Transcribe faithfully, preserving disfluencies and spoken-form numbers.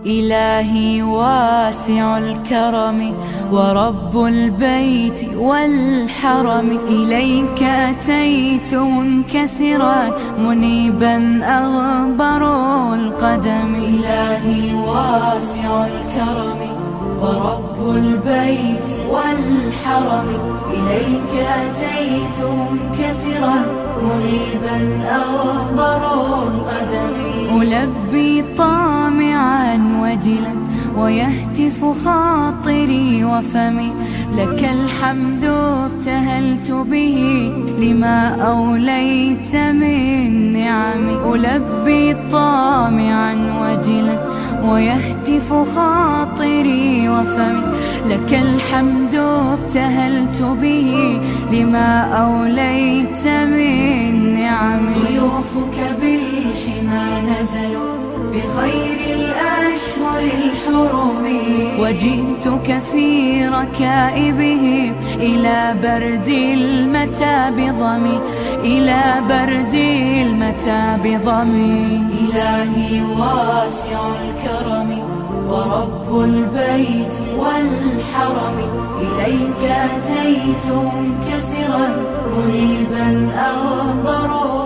إلهي واسع الكرم ورب البيت والحرم، إليك أتيت منكسرا منيبا أغبر القدم. إلهي واسع الكرم ورب البيت والحرم، إليك أتيت منكسرا منيبا أغبر القدم. ألبي طامعا وجلا ويهتف خاطري وفمي، لك الحمد ابتهلت به لما أوليت من نعم. ألبي طامعا وجلا ويهتف خاطري وفمي، لك الحمد ابتهلت به لما أوليت من نعم. ضيوفك بالحمى نزلوا بخير الأشهر الحرم، وجئتك في ركائبهم إلى برد المتى بضمي، إلى برد المتى بضمي. إلهي واسع الكرم ورب البيت والحرم، إليك أتيت منكسرا منيبا أغبر